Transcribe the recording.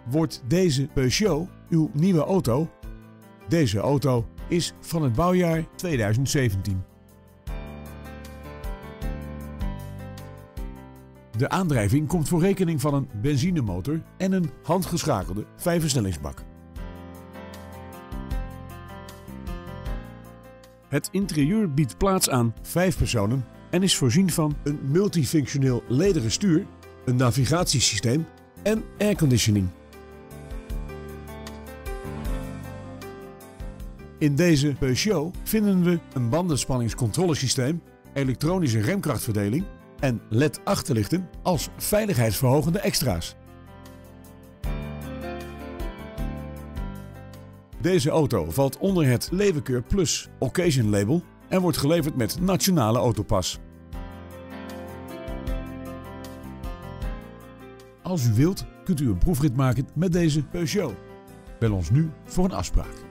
Wordt deze Peugeot uw nieuwe auto? Deze auto is van het bouwjaar 2017. De aandrijving komt voor rekening van een benzinemotor en een handgeschakelde 5-versnellingsbak. Het interieur biedt plaats aan 5 personen en is voorzien van een multifunctioneel lederen stuur, een navigatiesysteem en airconditioning. In deze Peugeot vinden we een bandenspanningscontrolesysteem, elektronische remkrachtverdeling en LED-achterlichten als veiligheidsverhogende extra's. Deze auto valt onder het Levenkeur Plus Occasion label en wordt geleverd met nationale autopas. Als u wilt, kunt u een proefrit maken met deze Peugeot. Bel ons nu voor een afspraak.